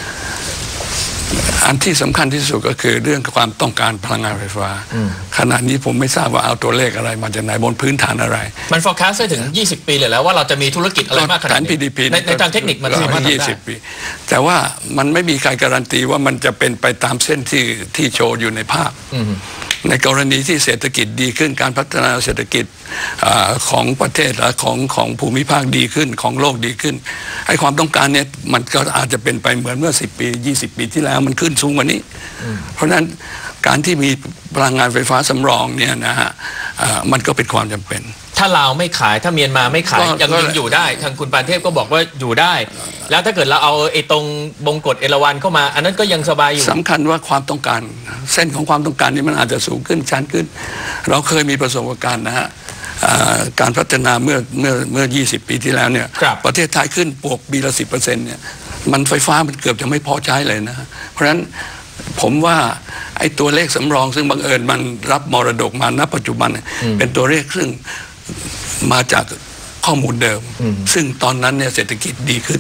อันที่สำคัญที่สุดก็คือเรื่องความต้องการพลังงานไฟฟ้าขณะนี้ผมไม่ทราบว่าเอาตัวเลขอะไรมาจากไหนบนพื้นฐานอะไรมัน forecast ได้ถึง20 ปีเลยแล้วว่าเราจะมีธุรกิจอะไรมากขนาดนี้ PDP ในทางเทคนิคมันสามารถ 20 ปีแต่ว่ามันไม่มีใครการันตีว่ามันจะเป็นไปตามเส้นที่โชว์อยู่ในภาพในกรณีที่เศรษฐกิจดีขึ้นการพัฒนาเศรษฐกิจของประเทศและของภูมิภาคดีขึ้นของโลกดีขึ้นไอ้ความต้องการเนี่ยมันก็อาจจะเป็นไปเหมือนเมื่อ10 ปี20 ปีที่แล้วมันขึ้นสูงกว่านี้เพราะฉะนั้นการที่มีพลังงานไฟฟ้าสำรองเนี่ยนะฮะมันก็เป็นความจำเป็นถ้าลาวไม่ขายถ้าเมียนมาไม่ขายยังอยู่ได้ทางคุณปานเทพก็บอกว่าอยู่ได้แล้วถ้าเกิดเราเอาไอ้ตรงบงกฎเอราวัณเข้ามาอันนั้นก็ยังสบายอยู่สำคัญว่าความต้องการเส้นของความต้องการนี้มันอาจจะสูงขึ้นชันขึ้นเราเคยมีประสบการณ์นะฮะการพัฒนาเมื่อ20 ปีที่แล้วเนี่ยประเทศไทยขึ้นบวกปีละ 10% เนี่ยมันไฟฟ้ามันเกือบจะไม่พอใช้เลยนะเพราะฉะนั้นผมว่าไอ้ตัวเลขสำรองซึ่งบังเอิญมันรับมรดกมาณปัจจุบันเป็นตัวเลขซึ่งมาจากข้อมูลเดิมซึ่งตอนนั้นเนี่ยเศรษฐกิจดีขึ้น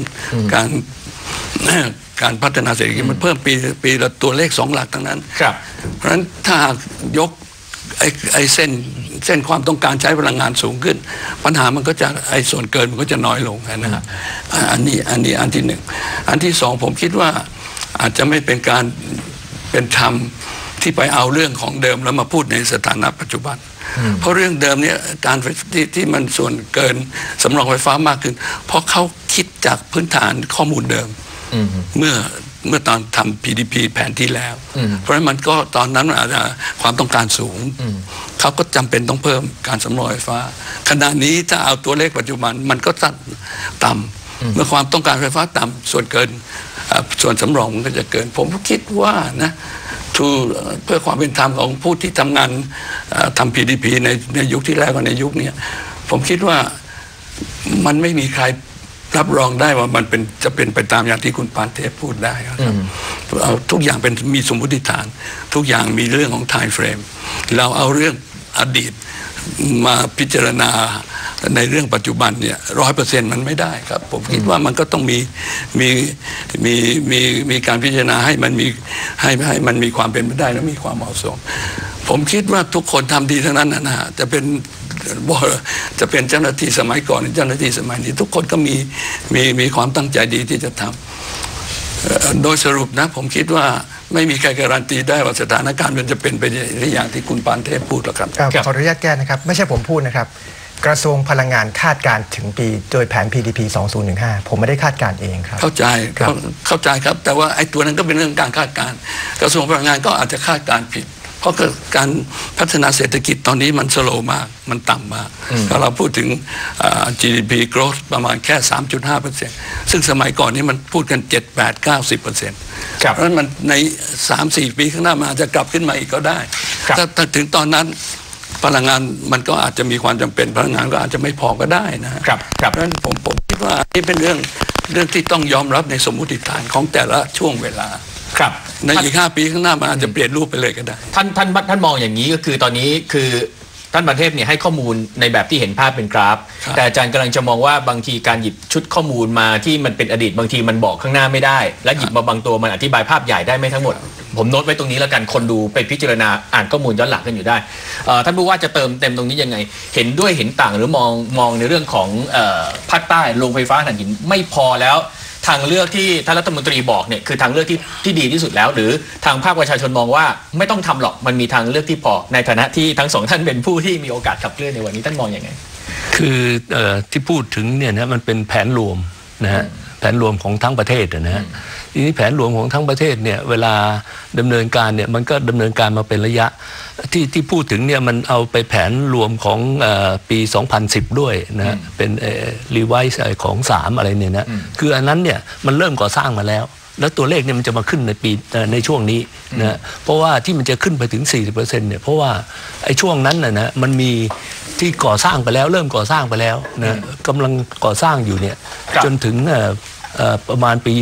การพัฒนาเศรษฐกิจมันเพิ่มปีละตัวเลข2 หลักทั้งนั้นเพราะฉะนั้นถ้ายกไอ้เส้นความต้องการใช้พลังงานสูงขึ้นปัญหามันก็จะไอ้ส่วนเกินมันก็จะน้อยลงนะครับอันนี้อันที่1อันที่2ผมคิดว่าอาจจะไม่เป็นการเป็นธรรมที่ไปเอาเรื่องของเดิมแล้วมาพูดในสถานะปัจจุบันเพราะเรื่องเดิมเนี่ยการที่มันส่วนเกินสำรองไฟฟ้ามากขึ้นเพราะเขาคิดจากพื้นฐานข้อมูลเดิมเมื่อตอนทำ PDP แผนที่แล้วเพราะฉะนั้นมันก็ตอนนั้นอาจจะความต้องการสูงเขาก็จำเป็นต้องเพิ่มการสำรองไฟฟ้าขณะนี้ถ้าเอาตัวเลขปัจจุบันมันก็ต่ำเมื่อความต้องการไฟฟ้าต่ำส่วนเกินส่วนสำรองมันก็จะเกินผมคิดว่านะเพื่อความเป็นธรรมของผู้ที่ทำงานทำ PDP ในยุคที่แล้วกับในยุคนี้ผมคิดว่ามันไม่มีใครรับรองได้ว่ามันจะเป็นไปตามอย่างที่คุณปานเทพพูดได้ครับเอาทุกอย่างมีสมมติฐาน ทุกอย่างมีเรื่องของ time frame เราเอาเรื่องอดีตมาพิจารณาในเรื่องปัจจุบันเนี่ย100%มันไม่ได้ครับผมคิดว่ามันก็ต้องมีการพิจารณาให้มันมีความเป็นไปได้และมีความเหมาะสมผมคิดว่าทุกคนทำดีทั้งนั้นนะฮะจะเป็นเจ้าหน้าที่สมัยก่อนเจ้าหน้าที่สมัยนี้ทุกคนก็มีความตั้งใจดีที่จะทำโดยสรุปนะผมคิดว่าไม่มีใครการันตีได้ว่าสถานการณ์มันจะเป็นไปอย่างที่คุณปานเทพพูดหรอกครับขออนุญาตแก้นะครับไม่ใช่ผมพูดนะครับกระทรวงพลังงานคาดการถึงปีโดยแผน PDP 2015ผมไม่ได้คาดการเองครับเข้าใจครับแต่ว่าไอ้ตัวนั้นก็เป็นเรื่องการคาดการกระทรวงพลังงานก็อาจจะคาดการผิดเพราะการพัฒนาเศรษฐกิจตอนนี้มันสโลว์มากมันต่ำมากถ้าเราพูดถึง GDP growth ประมาณแค่ 3.5% ซึ่งสมัยก่อนนี้มันพูดกัน 7-8-90%เพราะฉะนั้นมันใน 3-4 ปีข้างหน้ามันอาจจะกลับขึ้นมาอีกก็ได้ถ้าถึงตอนนั้นพลังงานมันก็อาจจะมีความจำเป็นพลังงานก็อาจจะไม่พอก็ได้นะครับเพราะฉะนั้นผมคิดว่านี่เป็นเรื่องที่ต้องยอมรับในสมมุติฐานของแต่ละช่วงเวลาในอีก5 ปีข้างหน้ามันอาจจะเปลี่ยนรูปไปเลยก็ได้ท่านมองอย่างนี้ก็คือตอนนี้คือท่านประเทศเนี่ยให้ข้อมูลในแบบที่เห็นภาพเป็นกราฟแต่อาจารย์กำลังจะมองว่าบางทีการหยิบชุดข้อมูลมาที่มันเป็นอดีตบางทีมันบอกข้างหน้าไม่ได้และหยิบมาบางตัวมันอธิบายภาพใหญ่ได้ไม่ทั้งหมดผมโน้ตไว้ตรงนี้แล้วกันคนดูไปพิจารณาอ่านข้อมูลย้อนหลังกันอยู่ได้ท่านผู้ว่าจะเติมเต็มตรงนี้ยังไงเห็นด้วยเห็นต่างหรือมองในเรื่องของภาคใต้โรงไฟฟ้าถ่านหินไม่พอแล้วทางเลือกที่ท่านรัฐมนตรีบอกเนี่ยคือทางเลือกที่ดีที่สุดแล้วหรือทางภาคประชาชนมองว่าไม่ต้องทำหรอกมันมีทางเลือกที่พอในฐานะที่ทั้งสองท่านเป็นผู้ที่มีโอกาสขับเคลื่อนในวันนี้ท่านมองอย่างไงคือที่พูดถึงเนี่ยนะมันเป็นแผนรวมนะฮะแผนรวมของทั้งประเทศนะฮะทีนี้แผนรวมของทั้งประเทศเนี่ยเวลาดำเนินการเนี่ยมันก็ดำเนินการมาเป็นระยะที่พูดถึงเนี่ยมันเอาไปแผนรวมของปี 2010 ด้วยนะเป็นรีไวซ์ของ3อะไรเนี่ยนะคืออันนั้นเนี่ยมันเริ่มก่อสร้างมาแล้วตัวเลขเนี่ยมันจะมาขึ้นในช่วงนี้นะเพราะว่าที่มันจะขึ้นไปถึง 40% เนี่ยเพราะว่าไอ้ช่วงนั้นนะมันมีที่ก่อสร้างไปแล้วเริ่มก่อสร้างไปแล้วนะกำลังก่อสร้างอยู่เนี่ยจนถึงประมาณปี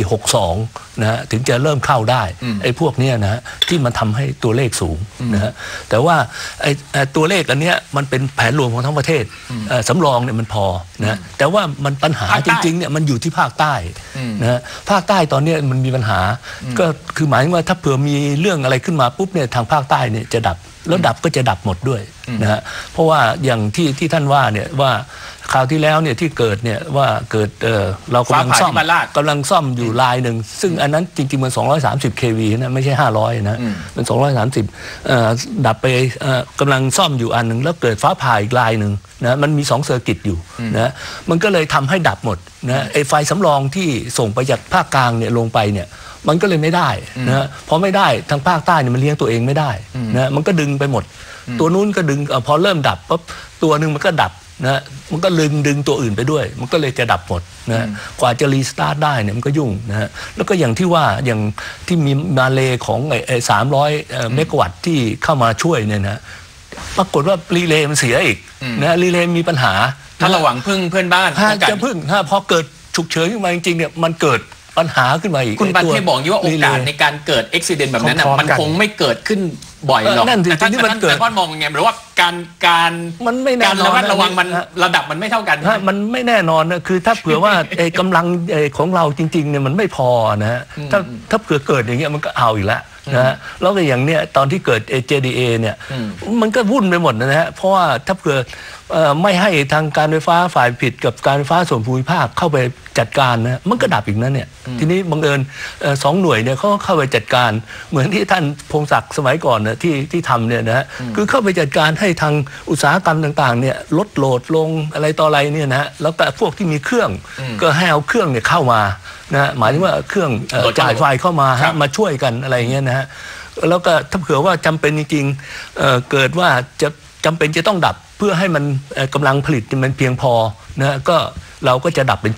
62 นะฮะถึงจะเริ่มเข้าได้ไอ้พวกนี้นะฮะที่มันทำให้ตัวเลขสูงนะฮะแต่ว่าไอ้ตัวเลขอันเนี้ยมันเป็นแผนรวมของทั้งประเทศสำรองเนี่ยมันพอนะแต่ว่ามันปัญหาจริงๆเนี่ยมันอยู่ที่ภาคใต้นะฮะภาคใต้ตอนนี้มันมีปัญหาก็คือหมายถึงว่าถ้าเผื่อมีเรื่องอะไรขึ้นมาปุ๊บเนี่ยทางภาคใต้เนี่ยจะดับแล้วดับก็จะดับหมดด้วยนะฮะเพราะว่าอย่างที่ท่านว่าเนี่ยว่าคราวที่แล้วเนี่ยที่เกิดเนี่ยว่าเกิดเรากำลังซ่อมอยู่ลายหนึ่งซึ่งอันนั้นจริงๆมัน230 kV นะไม่ใช่500นะมัน230ดับไปกำลังซ่อมอยู่อันหนึ่งแล้วเกิดฟ้าผ่าอีกลายหนึ่งนะมันมี2เซอร์กิตอยู่นะมันก็เลยทำให้ดับหมดนะไอ้ไฟสำรองที่ส่งไปจากภาคกลางเนี่ยลงไปเนี่ยมันก็เลยไม่ได้นะพอไม่ได้ทางภาคใต้เนี่ยมันเลี้ยงตัวเองไม่ได้นะมันก็ดึงไปหมดตัวนู้นก็ดึงพอเริ่มดับปุ๊บตัวนึงมันก็ดับนะมันก็ดึงตัวอื่นไปด้วยมันก็เลยจะดับหมดนะกว่าจะรีสตาร์ทได้เนี่ยมันก็ยุ่งนะฮะแล้วก็อย่างที่ว่าอย่างที่มีมาเลของไอ้300 เมกะวัตต์ที่เข้ามาช่วยเนี่ยนะปรากฏว่ารีเลย์มันเสียอีกนะรีเลย์มีปัญหาถ้าระหว่างพึ่งเพื่อนบ้านจะพึ่งพอเกิดฉุกเฉินขึ้นมาจริงๆเนี่ยมันเกิดปัญหาขึ้นมาอีกคุณปานเทพบอกว่าโอกาสในการเกิดอุบัติเหตุแบบนั้นมันคงไม่เกิดขึ้นบ่อยหรอกแต่ท่านมองยังไงหรือว่าการมันไม่แน่นอนระวังมันระดับมันไม่เท่ากันมันไม่แน่นอนนะคือถ้าเผื่อว่ากำลังของเราจริงๆเนี่ยมันไม่พอนะฮะถ้าเผื่อเกิดอย่างเงี้ยมันก็เอาอีกแล้วนะฮะแล้วก็อย่างเนี้ยตอนที่เกิด JDA เนี่ยมันก็วุ่นไปหมดนะฮะเพราะว่าถ้าเผื่อไม่ให้ทางการไฟฟ้าฝ่ายผิดกับการไฟฟ้าส่วนภูมิภาคเข้าไปจัดการนะมันก็ดับอีกนั่นเนี่ยทีนี้บังเอิญ2 หน่วยเนี่ยเขาเข้าไปจัดการเหมือนที่ท่านพงศักดิ์สมัยก่อนนะที่ทำเนี่ยนะฮะคือเข้าไปจัดการให้ทางอุตสาหกรรมต่างๆเนี่ยลดโหลดลงอะไรต่ออะไรเนี่ยนะแล้วก็พวกที่มีเครื่องก็ให้เอาเครื่องเนี่ยเข้ามานะหมายถึงว่าเครื่องจ่ายไฟเข้ามาช่วยกันอะไรเงี้ยนะฮะแล้วก็ถ้าเผื่อว่าจำเป็นจริงๆเกิดว่าจะจำเป็นจะต้องดับเพื่อให้มันกำลังผลิตมันเพียงพอนะก็เราก็จะดับเป็นจุด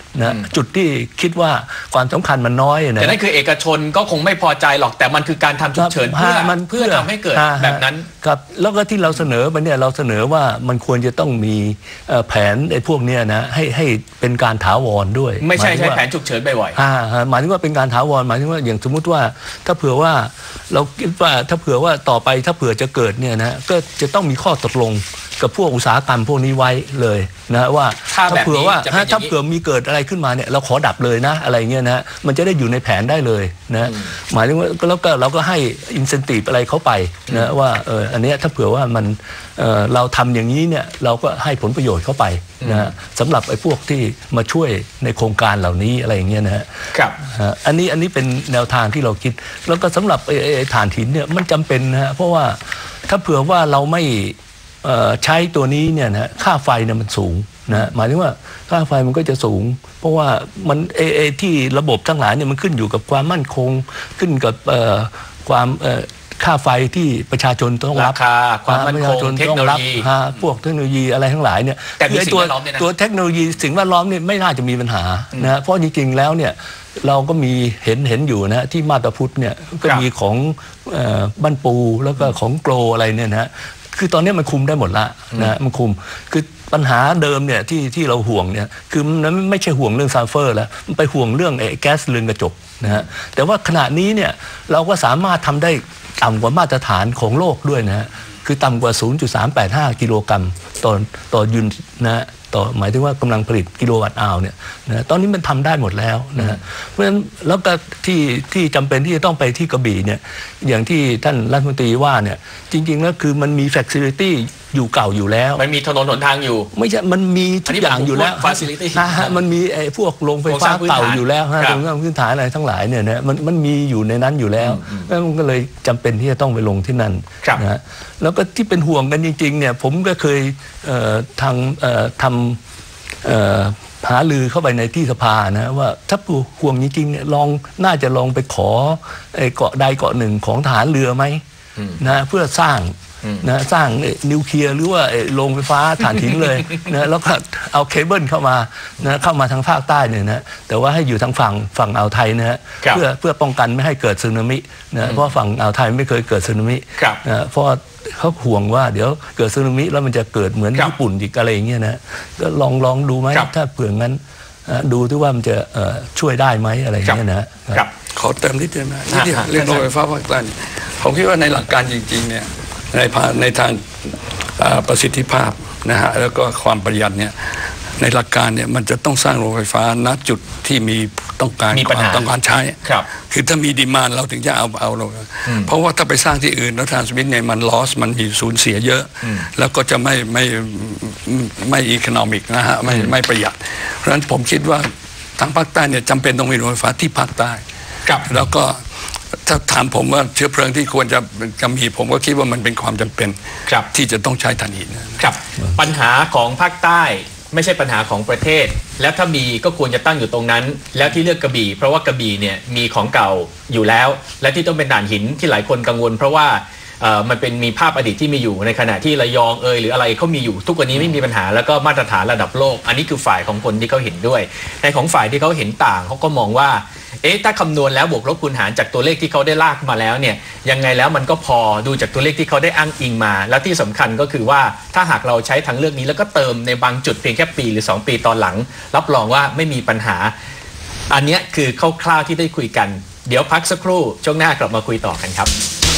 นะจุดที่คิดว่าความสำคัญมันน้อยนะแต่นั่นคือเอกชนก็คงไม่พอใจหรอกแต่มันคือการทำฉุกเฉินเพื่อทำให้เกิดแบบนั้นครับแล้วก็ที่เราเสนอไปเนี่ยเราเสนอว่ามันควรจะต้องมีแผนไอ้พวกเนี้ยนะให้เป็นการถาวรด้วยไม่ใช่แผนฉุกเฉินบ่อยๆหมายถึงว่าเป็นการถาวรหมายถึงว่าอย่างสมมุติว่าถ้าเผื่อว่าเราคิดว่าถ้าเผื่อว่าต่อไปถ้าเผื่อจะเกิดเนี่ยนะก็จะต้องมีข้อตกลงกับพวกอุตสาหกรรมพวกนี้ไว้เลยนะว่าถ้าเผื่อว่าถ้าเผื่อมีเกิดอะไรขึ้นมาเนี่ยเราขอดับเลยนะอะไรเงี้ยนะมันจะได้อยู่ในแผนได้เลยนะหมายถึงว่าแล้วก็เราก็ให้อินเซนティブอะไรเขาไปนะว่าอันนี้ถ้าเผื่อว่ามันเราทำอย่างนี้เนี่ยเราก็ให้ผลประโยชน์เข้าไปนะสำหรับไอ้พวกที่มาช่วยในโครงการเหล่านี้อะไรอย่างเงี้ยนะฮะครับอันนี้เป็นแนวทางที่เราคิดแล้วก็สำหรับไอ้ถ่านหินเนี่ยมันจำเป็นนะฮะเพราะว่าถ้าเผื่อว่าเราไม่ใช้ตัวนี้เนี่ยนะค่าไฟเนี่ยมันสูงนะหมายถึงว่าค่าไฟมันก็จะสูงเพราะว่ามันที่ระบบทั้งหลายเนี่ยมันขึ้นอยู่กับความมั่นคงขึ้นกับความค่าไฟที่ประชาชนต้องรับราคาความมั่นคงเทคโนโลยีพวกเทคโนโลยีอะไรทั้งหลายเนี่ยแต่ตัวเทคโนโลยีสิ่งแวดล้อมเนี่ยไม่น่าจะมีปัญหานะเพราะจริงๆแล้วเนี่ยเราก็มีเห็นอยู่นะที่มาตาพุทธเนี่ยก็มีของบ้านปูแล้วก็ของโกลอะไรเนี่ยนะคือตอนนี้มันคุมได้หมดละนะมันคุมคือปัญหาเดิมเนี่ยที่เราห่วงเนี่ยคือมันไม่ใช่ห่วงเรื่องซัลเฟอร์แล้วมันไปห่วงเรื่องแก๊สเรือนกระจกนะฮะแต่ว่าขณะนี้เนี่ยเราก็สามารถทำได้ต่ำกว่ามาตรฐานของโลกด้วยนะฮะคือต่ำกว่า 0.385 กิโลกรัมต่อยูนิตนะต่อหมายถึงว่ากำลังผลิตกิโลวัตต์อาวเนี่ยนะตอนนี้มันทำได้หมดแล้วนะเพราะฉะนั้นแล้วก็ที่จำเป็นที่จะต้องไปที่กระบี่เนี่ยอย่างที่ท่านรัฐมนตรีว่าเนี่ยจริงๆแล้วคือมันมี facility อยู่เก่าอยู่แล้วมันมีถนนหนทางอยู่ไม่ใช่มันมีทุกอย่างอยู่แล้ว facility มันมีไอ้พวกโรงไฟฟ้าเก่าอยู่แล้วนะโรงงานพื้นฐานอะไรทั้งหลายเนี่ยนะมันมีอยู่ในนั้นอยู่แล้วแล้วมันก็เลยจำเป็นที่จะต้องไปลงที่นั่นนะแล้วก็ที่เป็นห่วงกันจริงๆเนี่ยผมก็เคยทำหาลือเข้าไปในที่สภานะว่าถ้าห่วงจริงๆเนี่ยน่าจะลองไปขอเกาะใดเกาะหนึ่งของทหารเรือไหมนะเพื่อสร้างนิวเคลียร์หรือว่าโรงไฟฟ้าถ่านหินเลยนะแล้วก็เอาเคเบิลเข้ามาทางภาคใต้เนี่ยนะแต่ว่าให้อยู่ทางฝั่งอ่าวไทยนะฮะเพื่อป้องกันไม่ให้เกิดสึนามินะเพราะฝั่งอ่าวไทยไม่เคยเกิดสึนามินะเพราะเขาห่วงว่าเดี๋ยวเกิดสึนามิแล้วมันจะเกิดเหมือนญี่ปุ่นอีกอะไรอย่างเงี้ยนะก็ลองดูไหมถ้าเผื่องั้นดูที่ว่ามันจะช่วยได้ไหมอะไรอย่างเงี้ยนะขอเติมนิดเดียวนะเรื่องโรงไฟฟ้าภาคใต้ผมคิดว่าในหลักการจริงๆเนี่ยในทางประสิทธิภาพนะฮะแล้วก็ความประหยัดเนี่ยในหลักการเนี่ยมันจะต้องสร้างโรงไฟฟ้าณจุดที่มีต้องการใช้คือถ้ามีดีมานด์เราถึงจะเอาลงเพราะว่าถ้าไปสร้างที่อื่นแล้วทรานสมิทเนี่ยมันลอสมันมีสูญเสียเยอะแล้วก็จะไม่อีโคโนมิกนะฮะไม่ประหยัดเพราะฉะนั้นผมคิดว่าทางภาคใต้เนี่ยจำเป็นต้องมีโรงไฟฟ้าที่ภาคใต้แล้วก็ถ้าถามผมว่าเชื้อเพลิงที่ควรจะมีผมก็คิดว่ามันเป็นความจำเป็นที่จะต้องใช้ถ่านหินครับปัญหาของภาคใต้ไม่ใช่ปัญหาของประเทศแล้วถ้ามีก็ควรจะตั้งอยู่ตรงนั้นแล้วที่เลือกกระบี่เพราะว่ากระบี่เนี่ยมีของเก่าอยู่แล้วและที่ต้องเป็นถ่านหินที่หลายคนกังวลเพราะว่ามันเป็นมีภาพอดีตที่มีอยู่ในขณะที่ระยองหรืออะไรเขามีอยู่ทุกวันนี้ไม่มีปัญหาแล้วก็มาตรฐานระดับโลกอันนี้คือฝ่ายของคนที่เขาเห็นด้วยในของฝ่ายที่เขาเห็นต่างเขาก็มองว่าถ้าคำนวณแล้วบวกลบคูณหารจากตัวเลขที่เขาได้ลากมาแล้วเนี่ยยังไงแล้วมันก็พอดูจากตัวเลขที่เขาได้อ้างอิงมาแล้วที่สำคัญก็คือว่าถ้าหากเราใช้ทางเลือกนี้แล้วก็เติมในบางจุดเพียงแค่ปีหรือ2ปีตอนหลังรับรองว่าไม่มีปัญหาอันนี้คือคร่าวๆที่ได้คุยกันเดี๋ยวพักสักครู่ช่วงหน้ากลับมาคุยต่อกันครับ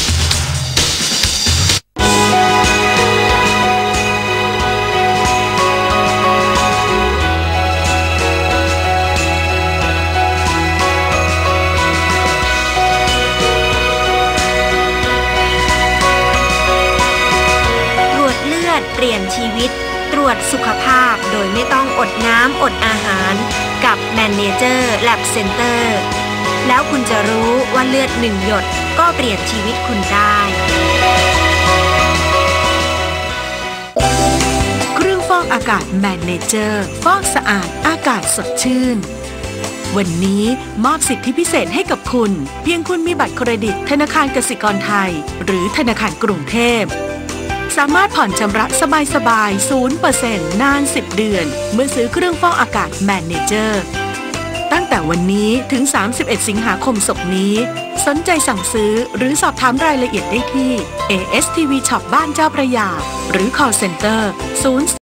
เปลี่ยนชีวิตตรวจสุขภาพโดยไม่ต้องอดน้ำอดอาหารกับ Manager Lab Center แล้วคุณจะรู้ว่าเลือด1หยดก็เปลี่ยนชีวิตคุณได้เครื่องฟอกอากาศ Manager ฟอกสะอาดอากาศสดชื่นวันนี้มอบสิทธิพิเศษให้กับคุณเพียงคุณมีบัตรเครดิตธนาคารกสิกรไทยหรือธนาคารกรุงเทพสามารถผ่อนชำระสบายๆ 0% นาน10 เดือนเมื่อซื้อเครื่องฟอกอากาศ Manager ตั้งแต่วันนี้ถึง 31 สิงหาคมศกนี้ สนใจสั่งซื้อหรือสอบถามรายละเอียดได้ที่ ASTV Shop บ้านเจ้าพระยาหรือ Call Center 0